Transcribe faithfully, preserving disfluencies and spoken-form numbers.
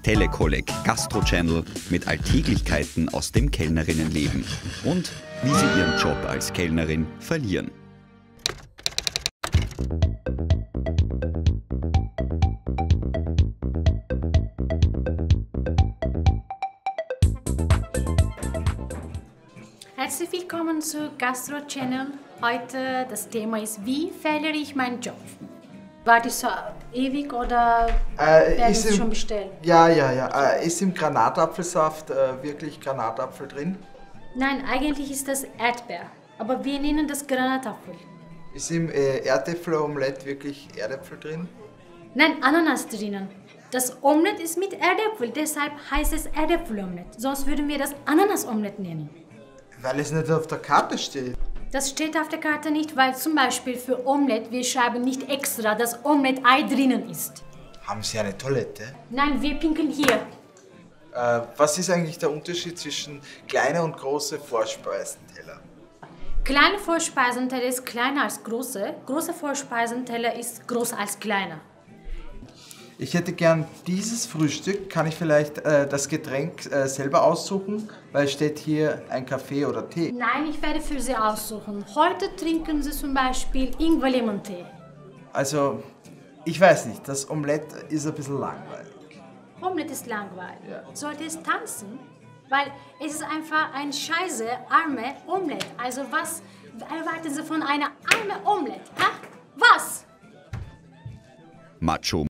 Telekolleg Gastro Channel mit Alltäglichkeiten aus dem Kellnerinnenleben und wie sie ihren Job als Kellnerin verlieren. Herzlich willkommen zu Gastro Channel. Heute das Thema ist, wie verliere ich meinen Job? Wartest du ewig oder äh, werden ist Sie im, schon bestellt? Ja, ja, ja. Äh, ist im Granatapfelsaft äh, wirklich Granatapfel drin? Nein, eigentlich ist das Erdbeer, aber wir nennen das Granatapfel. Ist im äh, Erdäpfel-Omelett wirklich Erdäpfel drin? Nein, Ananas drinnen. Das Omelett ist mit Erdäpfel, deshalb heißt es Erdäpfel-Omelett. Sonst würden wir das Ananas-Omelett nennen. Weil es nicht auf der Karte steht. Das steht auf der Karte nicht, weil zum Beispiel für Omelett wir schreiben nicht extra, dass Omelett-Ei drinnen ist. Haben Sie eine Toilette? Nein, wir pinkeln hier. Äh, was ist eigentlich der Unterschied zwischen kleine und große Vorspeisenteller? Kleine Vorspeisenteller ist kleiner als große. Große Vorspeisenteller ist größer als kleiner. Ich hätte gern dieses Frühstück. Kann ich vielleicht äh, das Getränk äh, selber aussuchen? Weil es steht hier ein Kaffee oder Tee. Nein, ich werde für Sie aussuchen. Heute trinken Sie zum Beispiel Ingwer-Lemon-Tee. Also, ich weiß nicht, das Omelett ist ein bisschen langweilig. Omelett ist langweilig. Ja. Sollte es tanzen? Weil es ist einfach ein scheiße, arme Omelett. Also was erwarten Sie von einer armen Omelett? Ha? Was? Macho